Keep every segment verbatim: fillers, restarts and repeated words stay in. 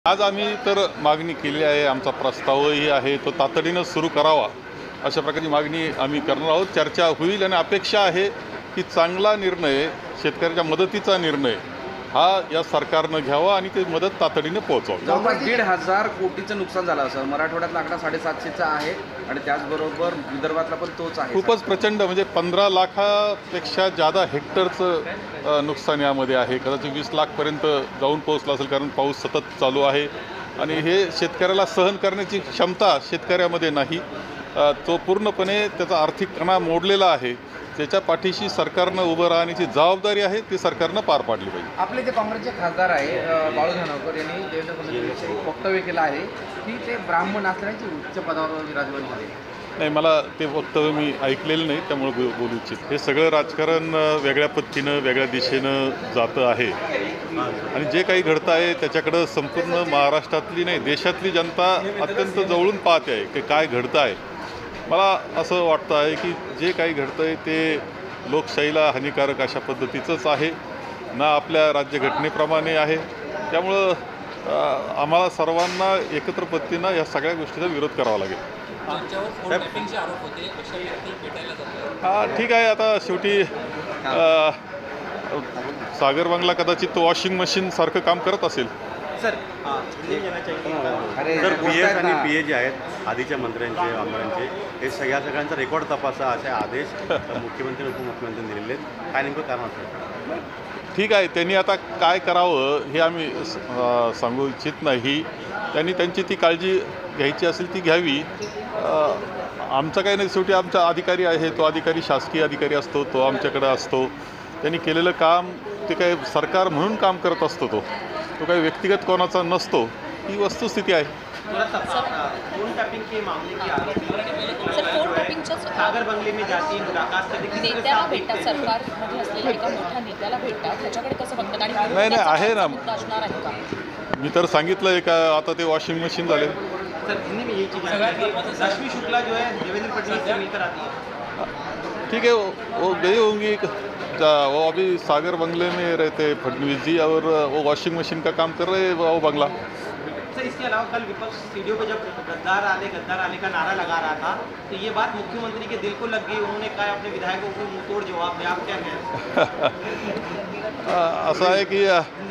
आज आम्ही तर मागणी केली आहे, आमचा प्रस्तावही आहे, तो तातडीनं सुरू करावा अशा प्रकारची मागणी आम्ही करणार आहोत। चर्चा होईल आणि अपेक्षा आहे की चांगला निर्णय, शेतकऱ्याच्या मदतीचा निर्णय हा या सरकारनं घ्यावा आणि ते मदत तातडीने पोहोचवावी। जवळपास दीड हजार कोटीचं नुकसान झालं सर। मराठवाड्यातला आकडा साडेसातशेचा आहे आणि त्याचबरोबर विदर्भातला पण तोच आहे। खूपच प्रचंड, म्हणजे पंधरा लाखापेक्षा जादा हेक्टरचं नुकसान यामध्ये आहे। कदाचित वीस लाखपर्यंत जाऊन पोहोचलं असेल, कारण पाऊस सतत चालू आहे आणि हे शेतकऱ्याला सहन करण्याची क्षमता शेतकऱ्यामध्ये नाही। तो पूर्णपणे त्याचा आर्थिक कणा मोडलेला आहे। त्याच्या पाठीशी सरकारनं उभं राहण्याची जबाबदारी आहे, ती सरकारनं पार पाडली पाहिजे। आपले जे काँग्रेसचे खासदार आहे बाळू धानोरकर यांनी देवेंद्र फडणवीस वक्तव्य केलं आहे की ते ब्राह्मण असल्याचे उच्च पदावर विराजमान झाले। नाही, मला ते वक्तव्य मी ऐकलेलं नाही, त्यामुळे बो बोलू इच्छित। हे सगळं राजकारण वेगळ्या पद्धतीनं वेगळ्या दिशेनं जातं आहे आणि जे काही घडतं आहे त्याच्याकडं संपूर्ण महाराष्ट्रातली नाही, देशातली जनता अत्यंत जवळून पाहते आहे की काय घडतं आहे। मला असं वाटतं आहे की जे काही घडतं आहे ते लोकशाहीला हानिकारक अशा पद्धतीचंच आहे, ना आपल्या राज्यघटनेप्रमाणे आहे। त्यामुळं आम्हाला सर्वांना एकत्र पद्धतीनं या सगळ्या गोष्टीचा विरोध करावा लागेल। हां, ठीक आहे। आता शेवटी सागर बंगला कदाचित तो वॉशिंग मशीन सारखं काम करत असेल। सर सर पी एस आणि पी ए जे आहेत आधीच्या मंत्र्यांचे आमदारांचे, हे सगळ्या सगळ्यांचा रेकॉर्ड तपासा असे आदेश मुख्यमंत्री उपमुख्यमंत्र्यांनी दिलेले आहेत। काय नेमकं कारण असेल? ठीक आहे, त्यांनी आता काय करावं हे आम्ही सांगू इच्छित नाही। त्यांनी त्यांची ती काळजी घ्यायची असेल ती घ्यावी। आमचं काही नाही, शेवटी आमचा अधिकारी आहे, तो अधिकारी शासकीय अधिकारी असतो, तो आमच्याकडे असतो। त्यांनी केलेलं काम ते काय सरकार म्हणून काम करत असतो, तो तो काही व्यक्तिगत कोणाचा नसतो, ही वस्तुस्थिती आहे। फोन टैपिंग के मामले की आरोपी सर फोन टैपिंगच्या सागर बंगले में जाती नेत्याला भेटतात, सरकारमध्ये असलेल्या एका मोठ्या नेत्याला भेटतात, त्याच्याकडे कसं बघतात? आणि नाही नाही आहे ना, असणार आहे का? मी तर सांगितलं आहे का आता ते वॉशिंग मशीन झाले। सर हिंदी में ये चीज़ रश्मि शुक्ला जो है देवेंद्र फडणवीस से मिलकर आती है। ठीक है, वो, वो गई होंगी, वो अभी सागर बंगले में रहते फडणवीस जी, और वो वॉशिंग मशीन का काम कर रहे हैं वो बंगला। सर इसके अलावा कल विपक्ष स्टूडियो पे जब गद्दार आले गद्दार आले का नारा लगा रहा था, तो ये बात मुख्यमंत्री के दिल को लग गई। उन्होंने कहा अपने विधायकों को मुंह तोड़ जवाब दिया, आप क्या कहें? ऐसा है कि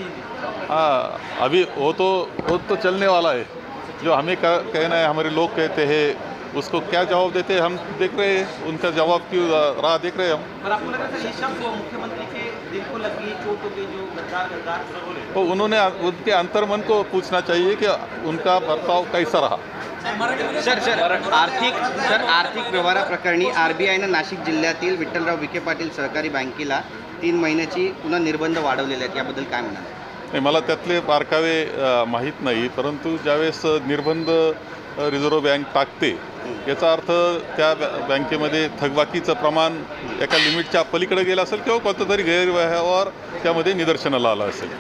हाँ, अभी वो तो वो तो चलने वाला है। जो हमें कहना है, हमारे लोग कहते हैं, उसको क्या जवाब देते हैं हम देख रहे हैं, उनका जवाब की राह देख रहे हैं हम। पर आपको लगा सर ये शब्द मुख्यमंत्री के दिल को लग गई, चोट हो गई, जो गद्दार गद्दार बोले? तो उन्होंने उनके अंतर्मन को पूछना चाहिए कि उनका बर्ताव कैसा रहा। सर सर आर्थिक सर आर्थिक व्यवहाराप्रकरणी आरबीआयनं नाशिक जिल्ह्यातील विठ्ठलराव विखे पाटील सहकारी बँकेला तीन महिन्याची पुन्हा निर्बंध वाढवलेले आहेत, याबद्दल काय म्हणाल? नाही, मला त्यातले बारकावे माहीत नाही, परंतु ज्यावेळेस निर्बंध रिझर्व्ह बँक टाकते याचा अर्थ त्या बँकेमध्ये थकबाकीचं प्रमाण एका लिमिटच्या पलीकडे गेलं असेल किंवा कोणतं तरी गैरव्यवहार त्यामध्ये निदर्शनाला आला असेल।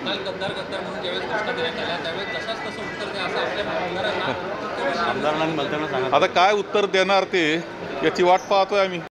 आता काय उत्तर देणार ते याची वाट पाहतोय आम्ही।